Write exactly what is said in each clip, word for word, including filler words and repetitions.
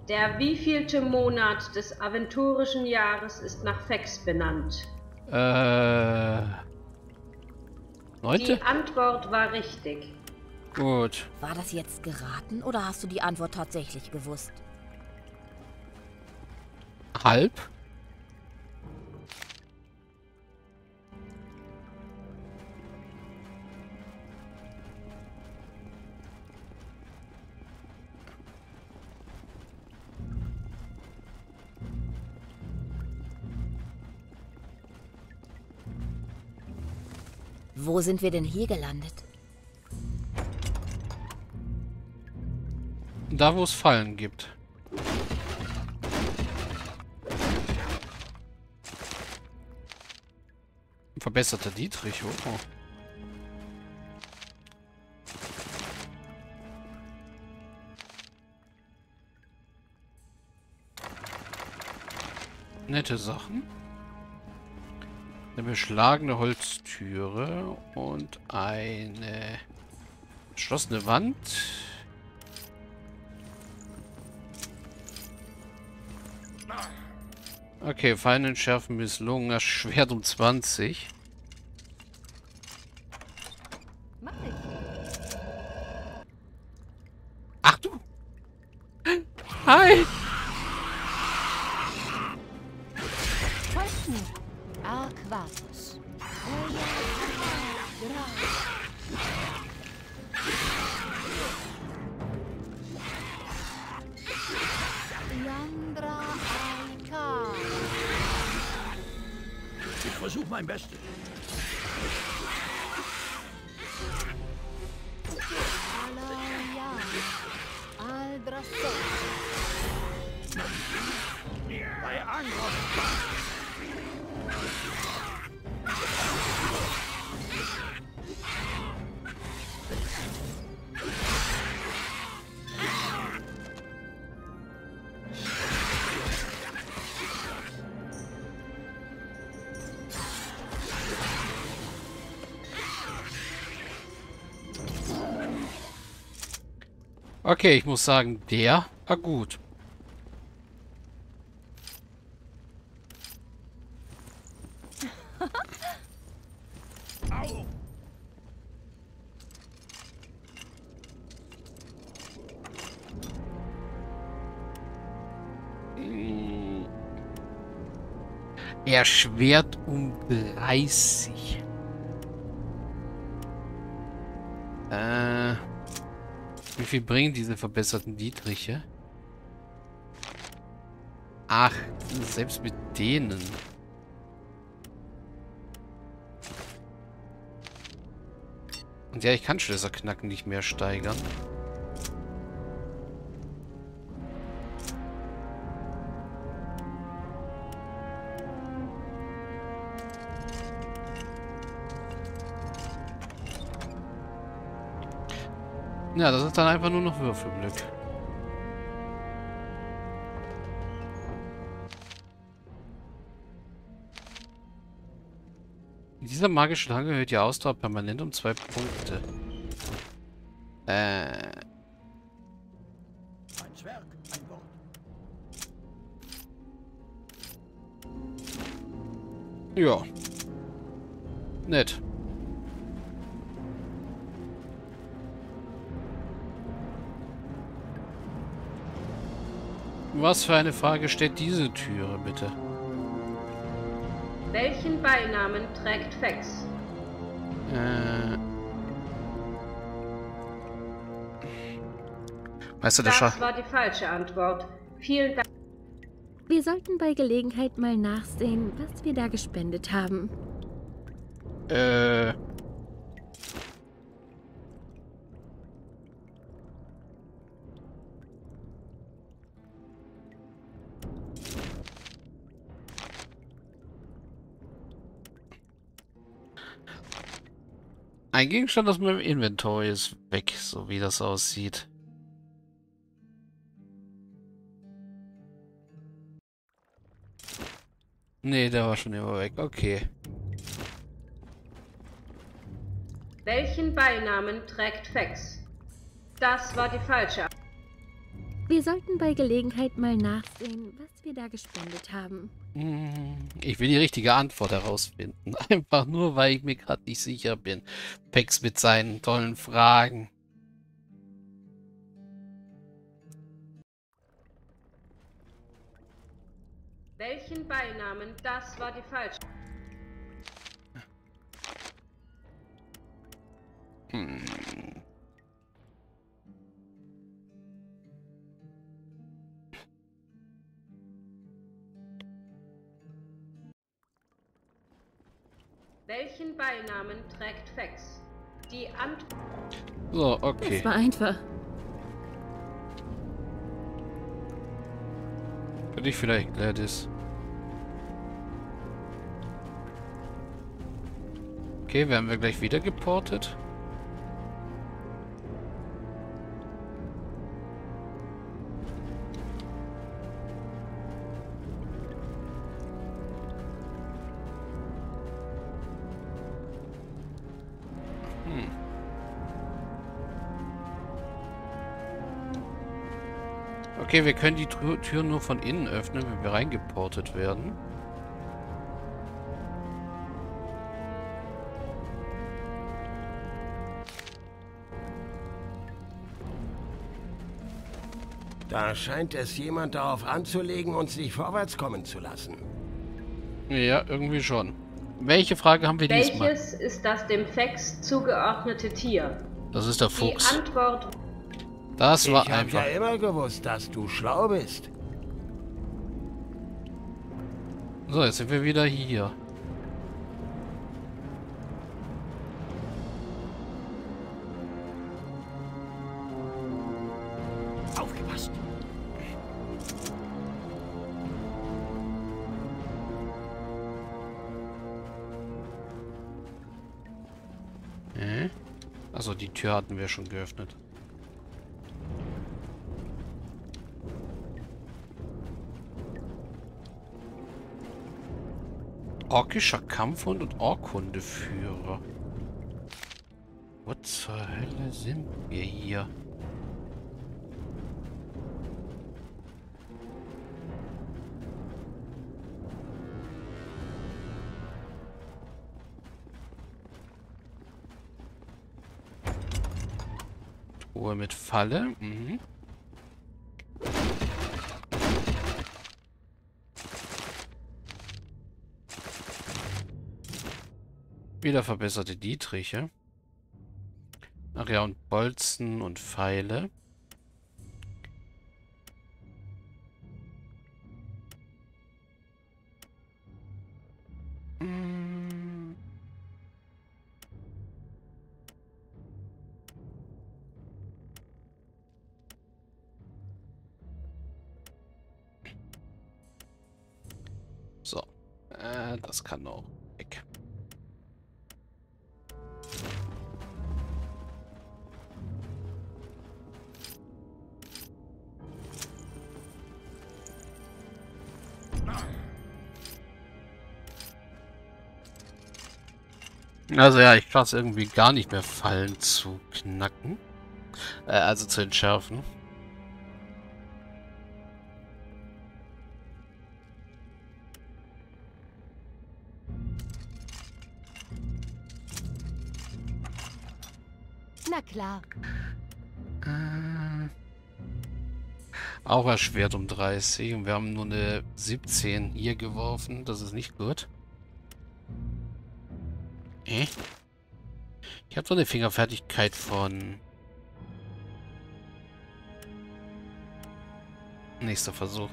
Der wievielte Monat des aventurischen Jahres ist nach Fex benannt? Äh... Neunte? Die Antwort war richtig. Gut. War das jetzt geraten oder hast du die Antwort tatsächlich gewusst? Halb? Wo sind wir denn hier gelandet? Da, wo es Fallen gibt. Verbesserter Dietrich, oh. Nette Sachen. Eine beschlagene Holztüre und eine geschlossene Wand. Okay, Feindenschärfen misslungen. Das Schwert um zwanzig. Ach du! Hi! Aquatus. Ich versuche mein Bestes. Bei Angriff. Okay, ich muss sagen, der war gut. Au! Hm. Erschwert um dreißig. Äh... Wie viel bringen diese verbesserten Dietriche? Ach, selbst mit denen. Und ja, ich kann Schlösserknacken nicht mehr steigern. Ja, das ist dann einfach nur noch Würfelglück. Dieser magische Trank erhöht die Ausdauer permanent um zwei Punkte. Äh. Ein Zwerg, ein Wort. Ja. Nett. Was für eine Frage stellt diese Türe, bitte? Welchen Beinamen trägt Fex? Äh. Meister der Schach. Das war die falsche Antwort. Vielen Dank. Wir sollten bei Gelegenheit mal nachsehen, was wir da gespendet haben. Äh. Ein Gegenstand aus meinem Inventory ist weg, so wie das aussieht. Nee, der war schon immer weg. Okay. Welchen Beinamen trägt Fex? Das war die falsche Antwort. Wir Wir sollten bei Gelegenheit mal nachsehen, was wir da gespendet haben. Hm, Ich will die richtige Antwort herausfinden. Einfach nur, weil ich mir gerade nicht sicher bin. Pex mit seinen tollen Fragen. Welchen Beinamen? Das war die falsche. Hm. Welchen Beinamen trägt Fex? Die Antwort. So, Das okay. war einfach. Für dich vielleicht, Gladys. Okay, werden wir gleich wieder geportet? Hm. Okay, wir können die Tür, Tür nur von innen öffnen, wenn wir reingeportet werden. Da scheint es jemand darauf anzulegen, uns nicht vorwärts kommen zu lassen. Ja, irgendwie schon. Welche Frage haben wir diesmal? Welches ist das dem Fex zugeordnete Tier? Das ist der Die Fuchs. Antwort. Das war Ich habe einfach. ja immer gewusst, dass du schlau bist. So, jetzt sind wir wieder hier. Aufgepasst! Hä? Also die Tür hatten wir schon geöffnet. Orkischer Kampfhund und Orkundeführer. Wo zur Hölle sind wir hier? Truhe mit Falle. Mhm. Wieder verbesserte Dietriche. Ach ja, und Bolzen und Pfeile. Mm. So. Äh, das kann auch weg. Also ja, ich schaffe es irgendwie gar nicht mehr, Fallen zu knacken. Äh, also zu entschärfen. Na klar. Äh, auch erschwert um dreißig und wir haben nur eine siebzehn hier geworfen. Das ist nicht gut. Äh? Ich habe so eine Fingerfertigkeit von... Nächster Versuch.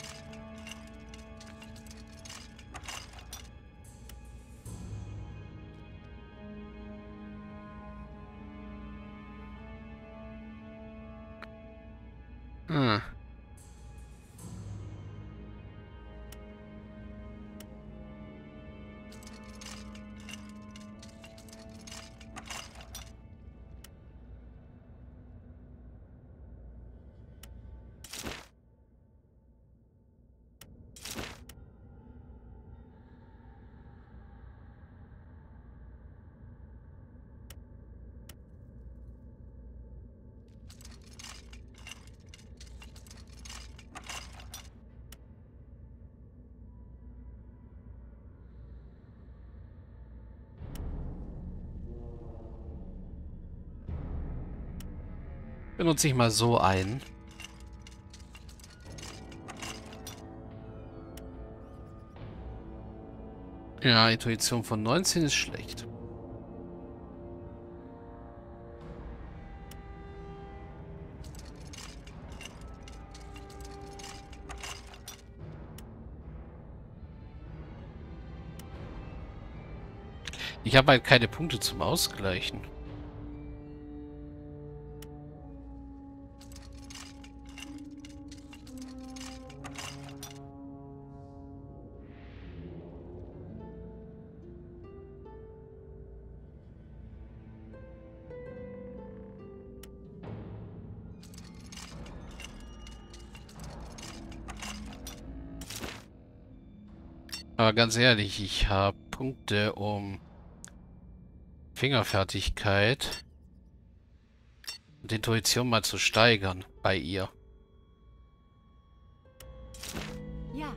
Hm. Benutze ich mal so ein. Ja, Intuition von neunzehn ist schlecht. Ich habe halt keine Punkte zum Ausgleichen. Aber ganz ehrlich, ich habe Punkte, um Fingerfertigkeit und Intuition mal zu steigern bei ihr. Ja.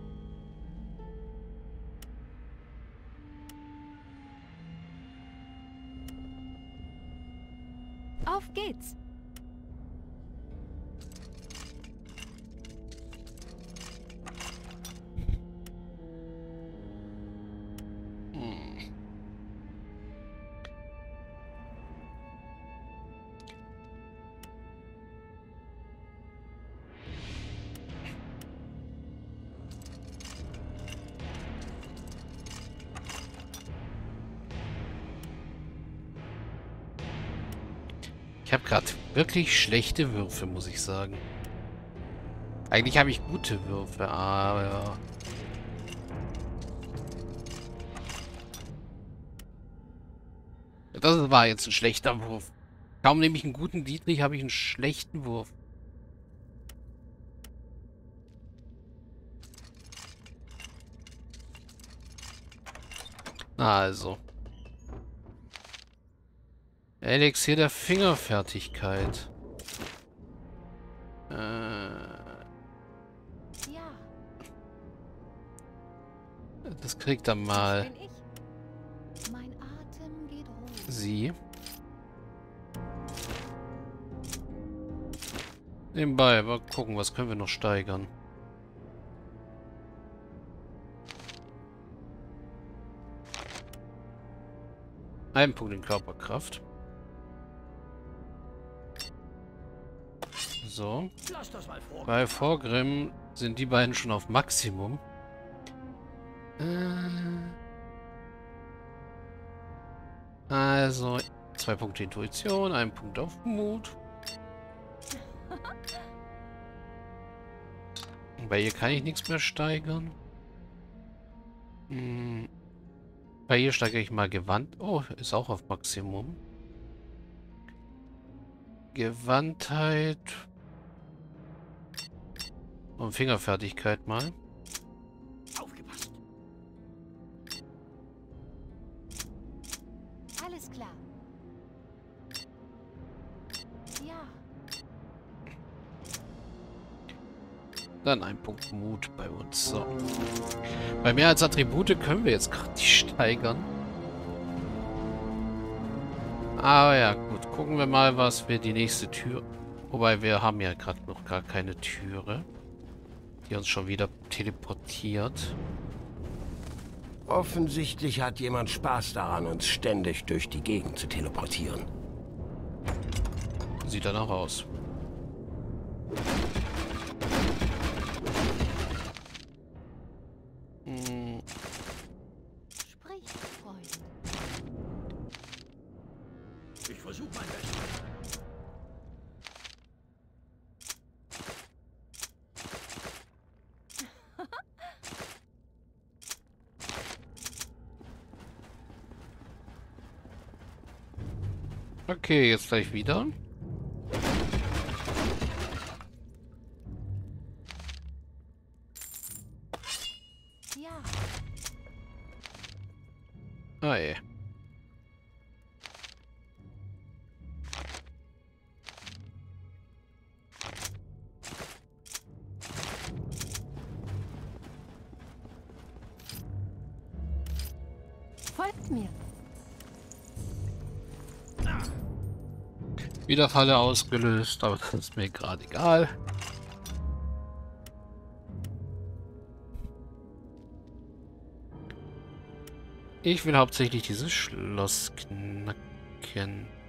Auf geht's. Hm. Ich habe gerade wirklich schlechte Würfe, muss ich sagen. Eigentlich habe ich gute Würfe, aber... Das war jetzt ein schlechter Wurf. Kaum nehme ich einen guten Dietrich, habe ich einen schlechten Wurf. Also. Elixier der Fingerfertigkeit. Äh, Ja. das kriegt er Das mal bin ich. Mein Atem geht hoch. sie. Nebenbei, mal gucken, was können wir noch steigern. Ein Punkt in Körperkraft. So. Lass das mal vor. Bei Vorgrim sind die beiden schon auf Maximum. Äh, also, zwei Punkte Intuition, ein Punkt auf Mut. Bei ihr kann ich nichts mehr steigern. Hm. Bei ihr steigere ich mal Gewand. Oh, ist auch auf Maximum. Gewandtheit. Und Fingerfertigkeit mal. Aufgepasst. Alles klar. Ja. Dann ein Punkt Mut bei uns. So. Bei mehr als Attribute können wir jetzt gerade nicht steigern. Aber ja, gut. Gucken wir mal, was wir die nächste Tür... Wobei, wir haben ja gerade noch gar keine Türe, die uns schon wieder teleportiert. Offensichtlich hat jemand Spaß daran, uns ständig durch die Gegend zu teleportieren. Sieht danach aus. Hm, Sprich, Freund. Ich versuche mein Bestes. okay, jetzt gleich wieder. Ja. Ah, ey. Folgt mir. Wieder Falle ausgelöst, aber das ist mir gerade egal. Ich will hauptsächlich dieses Schloss knacken.